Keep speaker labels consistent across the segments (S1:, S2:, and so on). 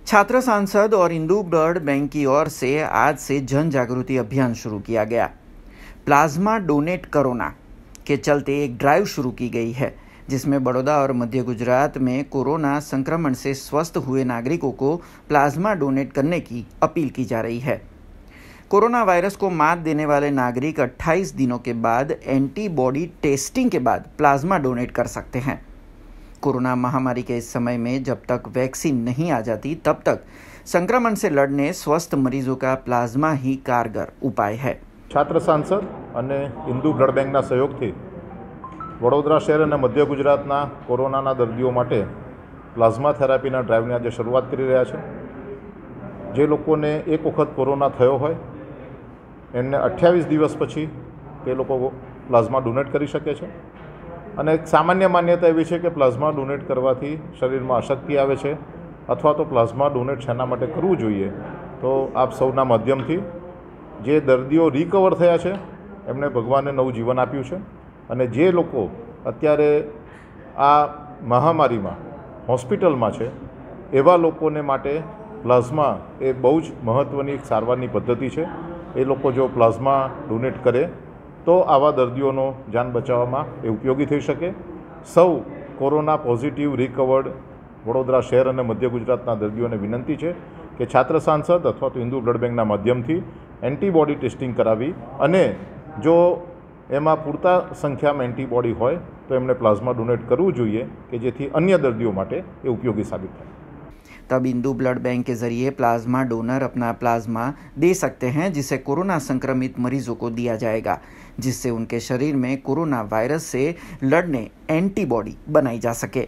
S1: छात्र सांसद और इंदू ब्लड बैंक की ओर से आज से जन जागृति अभियान शुरू किया गया। प्लाज्मा डोनेट कोरोना के चलते एक ड्राइव शुरू की गई है, जिसमें बड़ौदा और मध्य गुजरात में कोरोना संक्रमण से स्वस्थ हुए नागरिकों को प्लाज्मा डोनेट करने की अपील की जा रही है। कोरोना वायरस को मात देने वाले नागरिक 28 दिनों के बाद एंटीबॉडी टेस्टिंग के बाद प्लाज्मा डोनेट कर सकते हैं। कोरोना महामारी के इस समय में जब तक वैक्सीन नहीं आ जाती, तब तक संक्रमण से लड़ने स्वस्थ मरीजों का प्लाज्मा ही कारगर उपाय है।
S2: छात्र सांसद અને ઇન્દુ બ્લડ બેંકના સહયોગથી વડોદરા શહેર અને મધ્ય ગુજરાતના કોરોનાના દર્દીઓ માટે પ્લાઝમા થેરાપીના ડ્રાઈવની આજે શરૂઆત કરી રહ્યા છે। જે લોકોને એક વખત કોરોના થયો હોય એમને 28 દિવસ પછી તે લોકો પ્લાઝમા ડોનેટ કરી શકે છે। અને એક સામાન્ય માન્યતા એવી છે કે પ્લાઝમા ડોનેટ કરવાથી શરીરમાં અશક્તિ આવે છે અથવા તો પ્લાઝમા ડોનેટ શેના માટે કરવું જોઈએ। તો આપ સૌના માધ્યમથી જે દર્દીઓ રિકવર થયા છે એમને ભગવાને નવું જીવન આપ્યું છે અને જે લોકો અત્યારે આ મહામારીમાં હોસ્પિટલમાં છે એવા લોકોને માટે પ્લાઝમા એ બહુ જ મહત્ત્વની એક સારવારની પદ્ધતિ છે। એ લોકો જો પ્લાઝમા ડોનેટ કરે તો આવા દર્દીઓનો જાન બચાવવામાં એ ઉપયોગી થઈ શકે। સૌ કોરોના પોઝિટિવ રિકવર્ડ વડોદરા શહેર અને મધ્ય ગુજરાતના દર્દીઓને વિનંતી છે કે છાત્ર સાંસદ અથવા તો ઇન્દુ બ્લડ બેંકના માધ્યમથી એન્ટીબોડી ટેસ્ટિંગ કરાવી અને જો એમાં પૂરતા સંખ્યામાં એન્ટીબોડી હોય તો એમને પ્લાઝમા ડોનેટ કરવું જોઈએ કે જેથી અન્ય દર્દીઓ માટે એ ઉપયોગી સાબિત થાય।
S1: तब इंदू ब्लड बैंक के जरिए प्लाज्मा डोनर अपना प्लाज्मा दे सकते हैं, जिसे कोरोना संक्रमित मरीजों को दिया जाएगा, जिससे उनके शरीर में कोरोना वायरस से लड़ने एंटीबॉडी बनाई जा सके।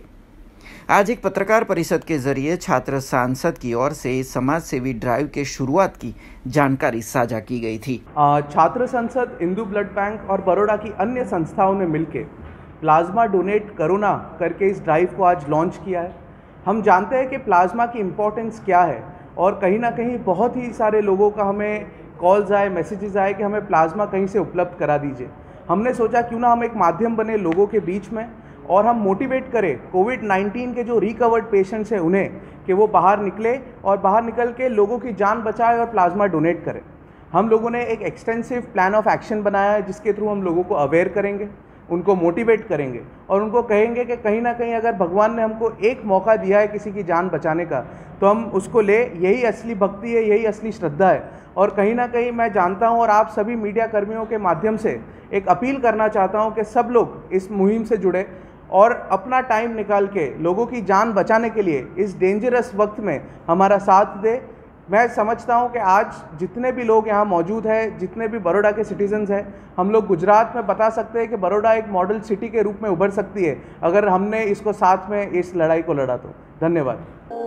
S1: आज एक पत्रकार परिषद के जरिए छात्र सांसद की ओर से समाज सेवी ड्राइव के शुरुआत की जानकारी साझा की गई थी।
S3: छात्र संसद, इंदू ब्लड बैंक और बड़ौदा की अन्य संस्थाओं ने मिलकर प्लाज्मा डोनेट कोरोना करके इस ड्राइव को आज लॉन्च किया है। हम जानते हैं कि प्लाज्मा की इम्पोर्टेंस क्या है और कहीं ना कहीं बहुत ही सारे लोगों का हमें कॉल्स आए, मैसेजेस आए कि हमें प्लाज्मा कहीं से उपलब्ध करा दीजिए। हमने सोचा क्यों ना हम एक माध्यम बने लोगों के बीच में और हम मोटिवेट करें कोविड-19 के जो रिकवर्ड पेशेंट्स हैं उन्हें कि वो बाहर निकले और बाहर निकल के लोगों की जान बचाए और प्लाज्मा डोनेट करें। हम लोगों ने एक एक्सटेंसिव प्लान ऑफ एक्शन बनाया है, जिसके थ्रू हम लोगों को अवेयर करेंगे, उनको मोटिवेट करेंगे और उनको कहेंगे कि कहीं ना कहीं अगर भगवान ने हमको एक मौका दिया है किसी की जान बचाने का, तो हम उसको ले। यही असली भक्ति है, यही असली श्रद्धा है। और कहीं ना कहीं मैं जानता हूं और आप सभी मीडिया कर्मियों के माध्यम से एक अपील करना चाहता हूं कि सब लोग इस मुहिम से जुड़े और अपना टाइम निकाल के लोगों की जान बचाने के लिए इस डेंजरस वक्त में हमारा साथ दे। मैं समझता हूं कि आज जितने भी लोग यहाँ मौजूद हैं, जितने भी बड़ौदा के सिटीजन्स हैं, हम लोग गुजरात में बता सकते हैं कि बड़ौदा एक मॉडल सिटी के रूप में उभर सकती है अगर हमने इसको साथ में इस लड़ाई को लड़ा तो। धन्यवाद।